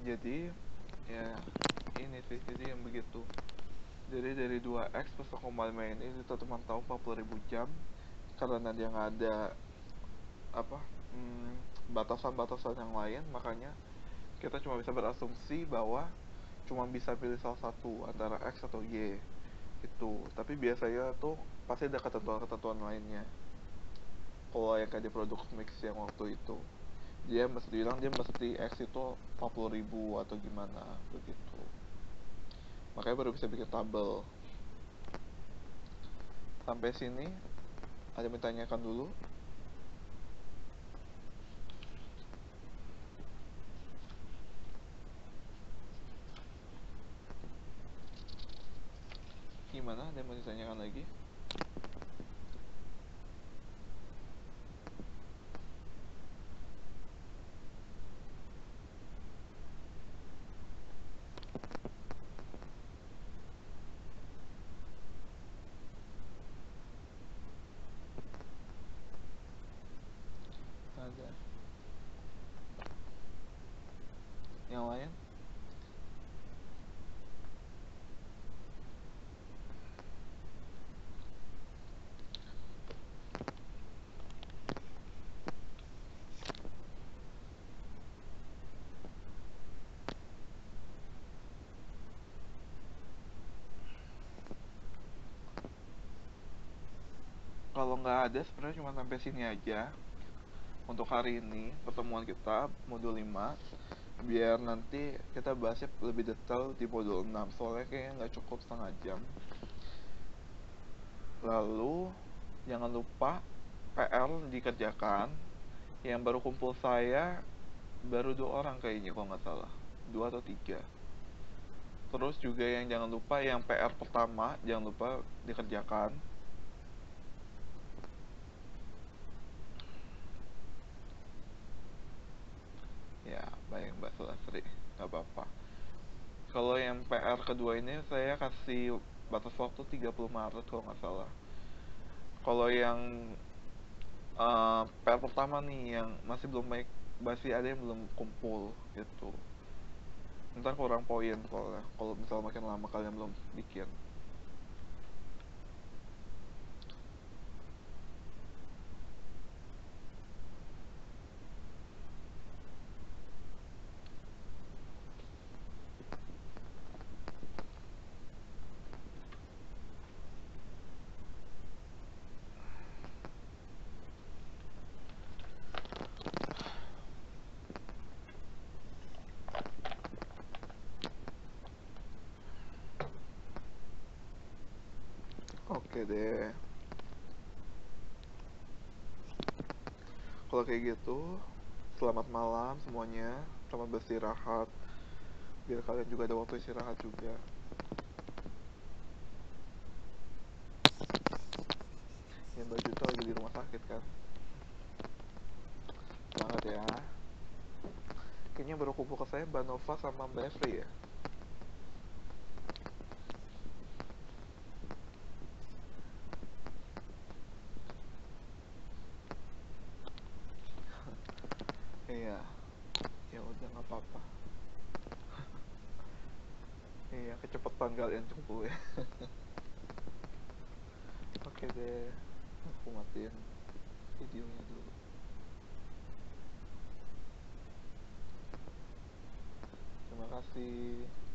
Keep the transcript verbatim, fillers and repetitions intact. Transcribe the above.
Jadi ya ini sih, jadi yang begitu. Jadi dari dua x plus nol koma lima ini itu teman tahu empat puluh ribu jam, karena dia nggak ada apa hmm, batasan-batasan yang lain, makanya kita cuma bisa berasumsi bahwa cuma bisa pilih salah satu antara X atau Y itu. Tapi biasanya tuh pasti ada ketentuan-ketentuan lainnya. Kalau yang kayak di produk mix yang waktu itu, dia mesti bilang dia mesti X itu empat puluh ribu atau gimana begitu. Makanya baru bisa bikin tabel. Sampai sini ada yang ditanyakan dulu? Gimana? Ada yang mau ditanyakan lagi? Ada. Yang lain? Kalau nggak ada, sebenarnya cuma sampai sini aja untuk hari ini pertemuan kita modul lima, biar nanti kita bahasnya lebih detail di modul enam, soalnya kayaknya nggak cukup setengah jam. Lalu jangan lupa P R dikerjakan. Yang baru kumpul saya baru dua orang kayaknya kalau nggak salah, dua atau tiga. Terus juga yang jangan lupa yang P R pertama jangan lupa dikerjakan. Ya, baik Mbak Selasri, nggak apa-apa. Kalau yang P R kedua ini saya kasih batas waktu tiga puluh Maret kalau nggak salah. Kalau yang uh, P R pertama nih yang masih belum baik, masih ada yang belum kumpul gitu. Ntar kurang poin soalnya kalau misalnya makin lama kalian belum bikin. Oke deh. Kalau kayak gitu, selamat malam semuanya. Selamat beristirahat. Biar kalian juga ada waktu istirahat juga. Ya Mbak Juta lagi di rumah sakit kan. Semangat ya. Kayaknya baru kumpul ke saya Mbak Nova sama Mbak Evri ya. Iya. Ya udah nggak apa-apa. Iya, kecepatan kalian kumpul ya. Oke deh. Aku matiin videonya dulu. Terima kasih.